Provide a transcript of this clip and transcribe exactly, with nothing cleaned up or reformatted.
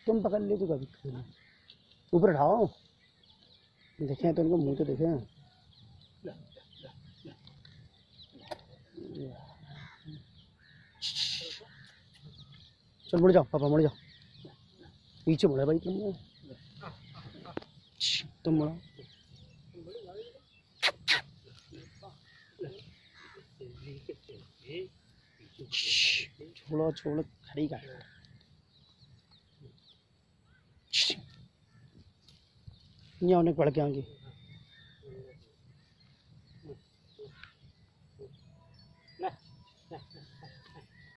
तुम पकड़ ले तो कभी ऊपर उठाओ, देखें तो उनको मुंह तो देखें। चल मुड़ जाओ पापा, मुड़ जाओ, पीछे मुड़े भाई तुम तुम मुड़ो। छोड़ो छोड़ो, खड़ी कर यहाँ उन्हें पढ़ के आएंगे।